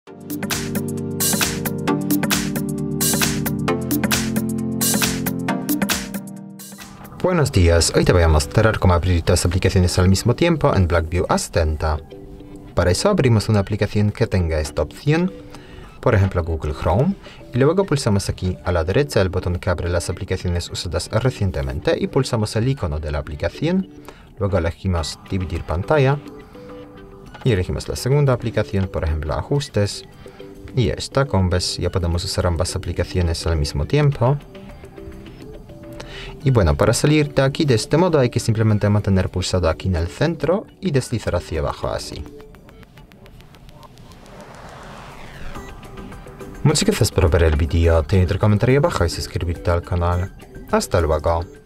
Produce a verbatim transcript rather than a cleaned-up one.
Buenos días, hoy te voy a mostrar cómo abrir dos aplicaciones al mismo tiempo en Blackview Ascenta. Para eso abrimos una aplicación que tenga esta opción, por ejemplo Google Chrome, y luego pulsamos aquí a la derecha el botón que abre las aplicaciones usadas recientemente y pulsamos el icono de la aplicación, luego elegimos dividir pantalla y elegimos la segunda aplicación, por ejemplo ajustes, y esta, como ves, ya podemos usar ambas aplicaciones al mismo tiempo. Y bueno, para salir de aquí de este modo hay que simplemente mantener pulsado aquí en el centro y deslizar hacia abajo así. Muchas gracias por ver el vídeo, te recomendaría abajo y suscribirte al canal. Hasta luego.